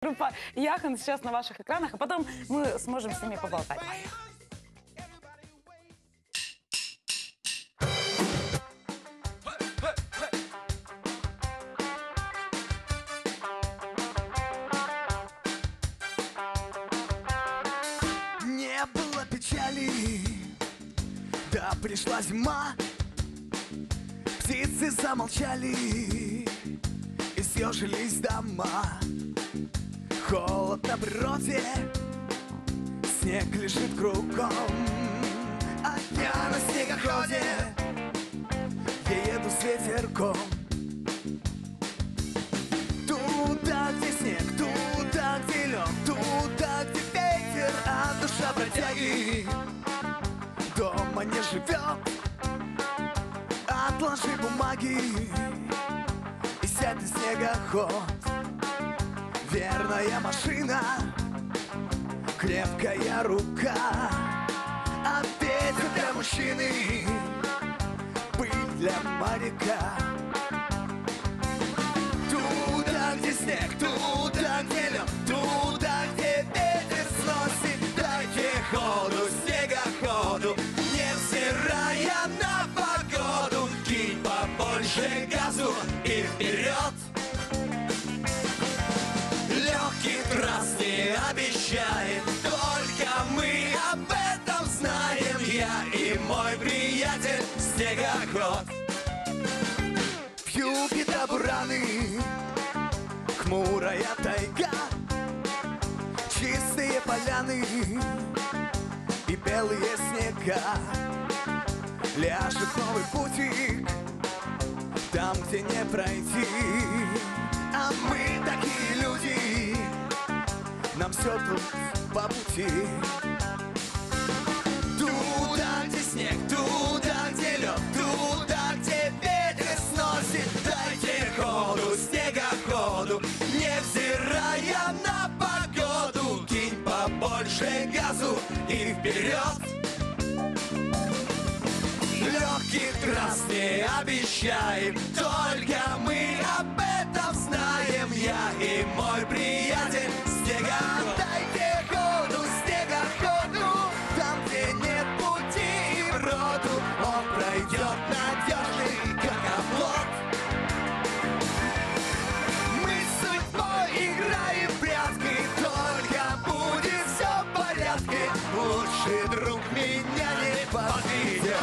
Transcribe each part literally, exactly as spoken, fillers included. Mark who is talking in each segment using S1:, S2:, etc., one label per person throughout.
S1: Группа Яхан сейчас на ваших экранах, а потом мы сможем с ними поболтать.
S2: Не было печали, да пришла зима. Птицы замолчали и съежились дома. Холод на природе, снег лежит кругом. А я на снегоходе, я еду с ветерком. Туда, где снег, туда, где лед, туда, где ветер, а душа бродяги дома не живет. Отложи бумаги и сядь на снегоход. Верная машина, крепкая рука, а ветер для мужчины, пыль для моряка. Туда, где снег, туда, где лед, туда, где ветер сносит, дайте ходу снегоходу, невзирая на погоду. Кинь побольше газу и вперед. Легкий трасс не обещает, только мы об этом знаем. Я и мой приятель снегоход. Вьюги да бураны, хмурая тайга, чистые поляны и белые снега. Ляжет новый путик там, где не пройти. А мы такие люди, нам все тут по пути. Туда, где снег, туда, где лед, туда, где ветер сносит, дайте ходу снегоходу, невзирая на погоду. Кинь побольше газу и вперед. Легких трасс не обещаем, только мы об этом знаем. Я и мой приятель снегоход. Дайте ходу снегоходу, там, где нет пути и броду, он пройдет надежный, как оплот. Мы с судьбой играем в прятки, только будет все в порядке. Лучший друг меня не подведет.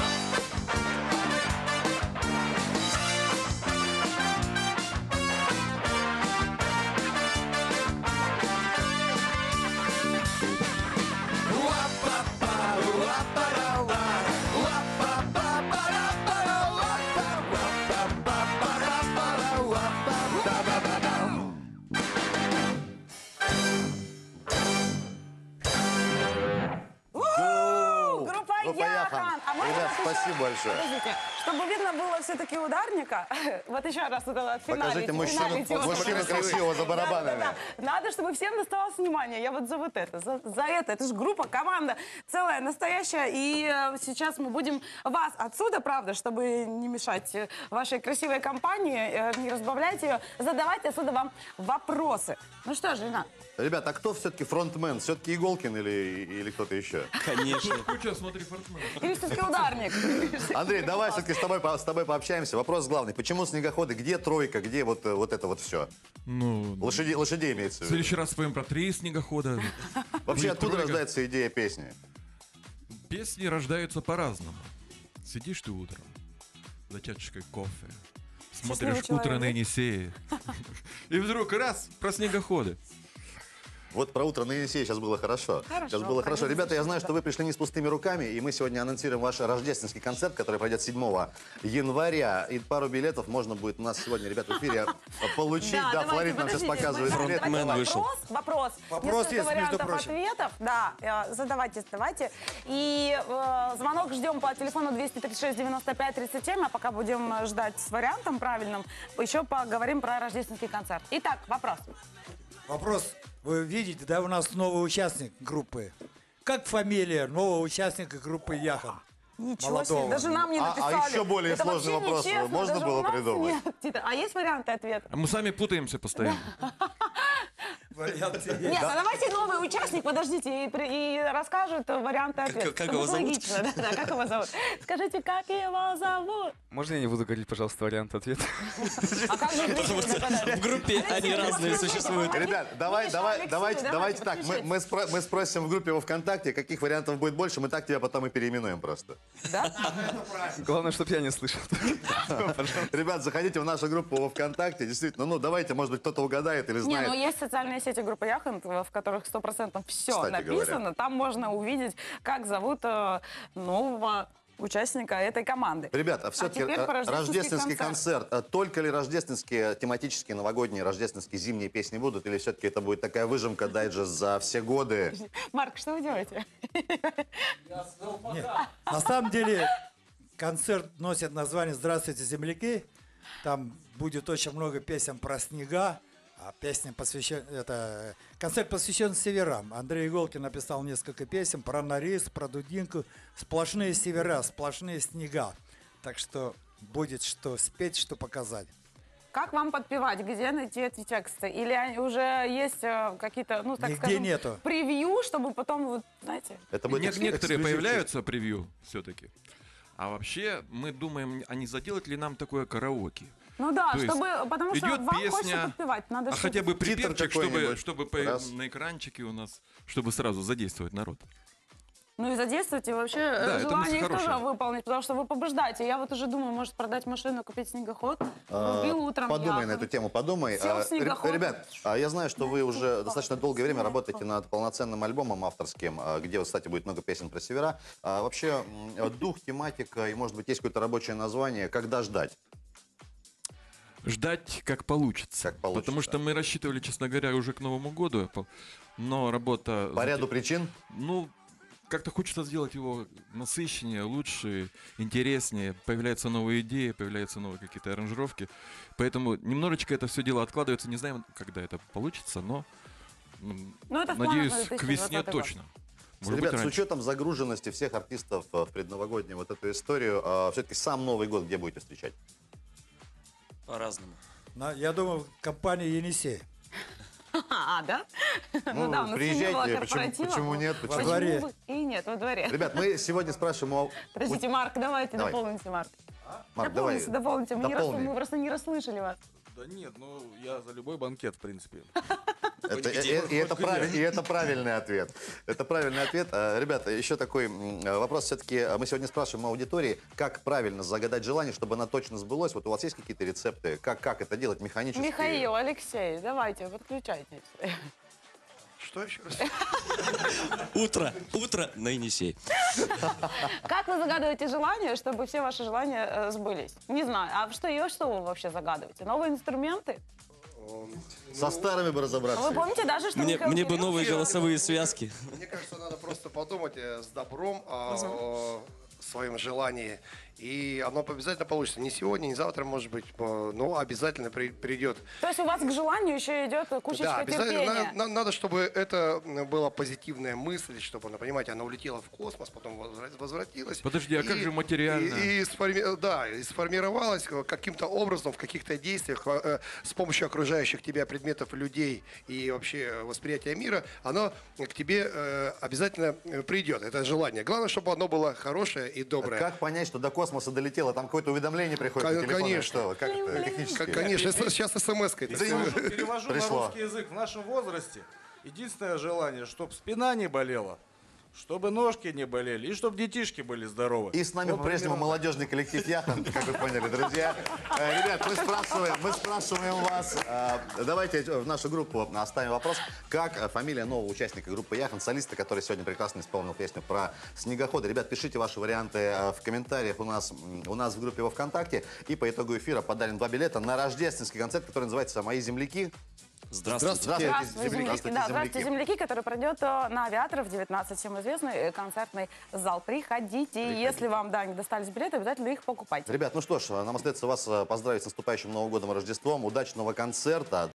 S1: Яхан! А можно
S3: Ребят,
S1: вот
S3: спасибо
S1: еще-
S3: большое.
S1: Подождите, чтобы видно было все-таки ударника, вот еще раз вот это финалить.
S3: Покажите мужчину,
S1: финалить его.
S3: мужчину красивого за барабанами.
S1: Да, да, да. Надо, чтобы всем доставалось внимание. Я вот за вот это, за, за это. Это же группа, команда целая, настоящая. И э, сейчас мы будем вас отсюда, правда, чтобы не мешать э, вашей красивой компании, э, не разбавлять ее, задавать отсюда вам вопросы. Ну что же, Ренат?
S3: Ребят, а кто все-таки фронтмен? Все-таки Иголкин или, или кто-то еще?
S4: Конечно.
S5: Куча, смотри, фортмен.
S1: Или все-таки ударник?
S3: Андрей, давай все-таки с тобой, по- с тобой пообщаемся. Вопрос главный. Почему снегоходы? Где тройка? Где вот, э, вот это вот все?
S5: Ну,
S3: Лошади, лошадей имеется
S5: в
S3: в виду.
S5: следующий раз споем про три снегохода.
S3: Вообще,
S5: Будет
S3: откуда
S5: тройка.
S3: рождается идея песни?
S5: Песни рождаются по-разному. Сидишь ты утром за чашечкой кофе, смотришь
S1: Счастливый
S5: «Утро на
S1: человек.
S5: Енисее», и вдруг раз, про снегоходы.
S3: Вот про утро на Енисее сейчас было хорошо.
S1: Хорошо,
S3: Сейчас было хорошо.
S1: конечно,
S3: Ребята, я знаю,
S1: да.
S3: что вы пришли не с пустыми руками, и мы сегодня анонсируем ваш рождественский концерт, который пройдет седьмого января. И пару билетов можно будет у нас сегодня, ребят, в эфире получить. Да,
S1: давайте,
S3: Флорид нам сейчас
S1: подождите,
S3: показывает.
S1: давайте,
S3: билет.
S4: Фронтмен
S1: давайте
S4: вышел.
S1: Вопрос, вопрос.
S2: Вопрос
S1: Несколько
S2: есть, между
S1: вариантов
S2: прочим.
S1: ответов. Да, э, задавайте, задавайте. И э, звонок ждем по телефону двести тридцать шесть девяносто пять тридцать семь, а пока будем э, ждать с вариантом правильным, еще поговорим про рождественский концерт. Итак, вопрос.
S6: Вопрос. Вы видите, да, у нас новый участник группы. Как фамилия нового участника группы Яхан?
S1: Ничего
S6: Молодого.
S1: себе, даже нам не
S3: А- а
S1: написали.
S3: еще более
S1: Это
S3: сложный
S1: вообще
S3: вопрос
S1: нечестно,
S3: можно
S1: даже
S3: было
S1: у нас
S3: придумать?
S1: нет. Тита, а есть варианты ответа?
S5: А мы сами путаемся постоянно.
S6: Варианты есть.
S1: Нет, а давайте новый участник, подождите, и, при- и расскажет варианты ответа.
S4: как
S1: чтобы
S4: его зовут?
S1: логично, да, да, как его зовут? Скажите, как его зовут?
S7: Можно я не буду говорить, пожалуйста, вариант ответа?
S1: А как же
S4: Потому
S1: зрители
S4: что
S1: нападают?
S4: в группе они разные
S1: Алексей,
S4: существуют.
S3: Ребят, давай,
S1: Миша,
S3: давай,
S1: Алексей,
S3: давайте,
S1: давайте,
S3: давайте так. Мы,
S1: подключайтесь.
S3: мы, спро- мы спросим в группе во ВКонтакте, каких вариантов будет больше. Мы так тебя потом и переименуем просто.
S1: Да?
S7: Главное, чтобы я не слышал.
S3: Ребят, заходите в нашу группу во ВКонтакте. Действительно, ну давайте, может быть, кто-то угадает или
S1: Не,
S3: знает.
S1: ну есть социальные сети группы Яхонт, в которых сто процентов все
S3: Кстати
S1: написано.
S3: говоря.
S1: Там можно увидеть, как зовут э, нового участника этой команды.
S3: Ребят, а все-таки
S1: теперь про
S3: рождественский концерт. А Только ли рождественские, тематические, новогодние, рождественские, зимние песни будут? Или все-таки это будет такая выжимка, дайджест за все годы?
S1: Марк, что вы делаете?
S6: Нет. На самом деле концерт носит название «Здравствуйте, земляки». Там будет очень много песен про снега. А песня посвящен, это концерт посвящен северам. Андрей Иголкин написал несколько песен про Норильск, про Дудинку. Сплошные севера, сплошные снега. Так что будет что спеть, что показать.
S1: Как вам подпевать? Где найти эти тексты? Или они уже есть э, какие-то, ну, так
S6: Нигде
S1: скажем,
S6: нету.
S1: превью, чтобы потом, вот, знаете...
S3: Это будет
S5: Нет,
S3: экс-
S5: некоторые
S3: эксклюзивчик.
S5: появляются превью все-таки. А вообще мы думаем, а не заделать ли нам такое караоке?
S1: Ну да,
S5: То есть
S1: чтобы, потому что
S5: идет
S1: вам хочется
S5: песня,
S1: подпевать. Надо
S5: а
S1: что-то-
S5: хотя бы
S3: Титр
S5: припевчик, чтобы,
S3: какой-нибудь.
S5: чтобы по-
S3: Раз.
S5: на экранчике у нас, чтобы сразу задействовать народ.
S1: Ну и задействуйте вообще э,
S5: Да, это
S1: желание
S5: мысль
S1: их тоже
S5: хорошая.
S1: выполнить, потому что вы побеждаете. Я вот уже думаю, может продать машину, купить снегоход.
S3: А,
S1: Купил утром
S3: Подумай на
S1: Яхонт.
S3: эту тему, подумай.
S1: Сел в
S3: А,
S1: снегоход.
S3: Ребят, а я знаю, что вы уже достаточно долгое время работаете над полноценным альбомом авторским, а, где, вот, кстати, будет много песен про севера. А вообще, м, дух, тематика и, может быть, есть какое-то рабочее название. Когда ждать?
S5: Ждать как получится.
S3: Как получится.
S5: Потому что мы рассчитывали, честно говоря, уже к Новому году, по- но работа...
S3: По ряду причин?
S5: Ну, как-то хочется сделать его насыщеннее, лучше, интереснее. Появляются новые идеи, появляются новые какие-то аранжировки. Поэтому немножечко это все дело откладывается. Не знаем, когда это получится, но м,
S1: Ну, это в планах
S5: надеюсь,
S1: на
S5: к
S1: две тысячи
S5: весне
S1: двадцатый год.
S5: точно. Может
S3: Ребят,
S5: быть,
S3: с
S5: раньше.
S3: учетом загруженности всех артистов э, в предновогоднюю вот эту историю, все-таки сам Новый год где будете встречать?
S4: По-разному.
S6: На- я думаю, компания «Енисей».
S1: А, да? Ну, да, у нас
S3: приезжайте,
S1: не было
S3: почему-
S1: корпоратива.
S3: почему нет,
S6: Во
S3: почему-
S6: дворе.
S1: бы И нет, во дворе.
S3: Ребят, мы сегодня спрашиваем у...
S1: Подождите, Марк, давайте,
S3: Давай.
S1: дополните, Марк.
S3: Марк, давай,
S1: Дополните, дополните. Мы, не рас-
S3: дополни.
S1: мы просто не расслышали вас.
S7: Да нет, ну я за любой банкет, в принципе.
S3: Это, э, э, и, это правиль- и это правильный ответ. Это правильный ответ. А, Ребята, еще такой м, вопрос. Все-таки мы сегодня спрашиваем у аудитории, как правильно загадать желание, чтобы оно точно сбылось. Вот у вас есть какие-то рецепты? Как, как это делать механически?
S1: Михаил, Алексей, давайте, подключайтесь.
S2: Что еще раз?
S4: Утро, утро на Енисей.
S1: Как вы загадываете желание, чтобы все ваши желания э, сбылись? Не знаю. А что, и что вы вообще загадываете? Новые инструменты?
S3: Со старыми бы разобраться.
S1: Вы помните даже, что
S4: Мне,
S1: Михаил
S4: мне бы
S1: Кириллов-
S4: новые голосовые связки.
S2: Мне кажется, надо просто подумать э, с добром о, о своем желании. И оно обязательно получится. Не сегодня, не завтра, может быть, э, но обязательно при- придет.
S1: То есть у вас к желанию еще идет кучечка
S2: Да, обязательно
S1: терпения.
S2: надо, на- надо, чтобы это была позитивная мысль, чтобы она, понимаете, она улетела в космос, потом возвра- возвратилась.
S5: Подожди, а как же материально?
S2: И, и сформи- да, и сформировалась каким-то образом в каких-то действиях э, с помощью окружающих тебя предметов, людей и вообще восприятия мира, оно к тебе э, обязательно придет. Это желание. Главное, чтобы оно было хорошее и доброе.
S3: Как понять, что до космоса долетело? Там какое-то уведомление приходит
S2: Кон-
S3: на телефон? или
S2: конечно.
S3: Что? Как это технически?
S2: Как- конечно, сейчас смс-кой. это всё.
S7: Перевожу, перевожу на
S3: Пришло.
S7: русский язык. В нашем возрасте единственное желание, чтобы спина не болела, чтобы ножки не болели и чтобы детишки были здоровы.
S3: И с нами
S7: Вот
S3: по-прежнему
S7: примерно
S3: молодежный коллектив Яхонт, как вы поняли, друзья. Э, Ребят, мы спрашиваем, мы спрашиваем вас, э, давайте в нашу группу оставим вопрос, как э, фамилия нового участника группы Яхонт, солиста, который сегодня прекрасно исполнил песню про снегоходы. Ребят, пишите ваши варианты э, в комментариях у нас, м, у нас в группе во ВКонтакте. И по итогу эфира подарим два билета на рождественский концерт, который называется «Мои земляки».
S4: Здравствуйте.
S1: Здравствуйте, земляки. Да, здравствуйте, земляки, который пройдет э, на Авиаторов девятнадцать, всем известный э, концертный зал. Приходите, если вам, да, не достались билеты, обязательно их покупайте.
S3: Ребят, ну что ж, нам остается вас э, поздравить с наступающим Новым годом и Рождеством. Удачного концерта.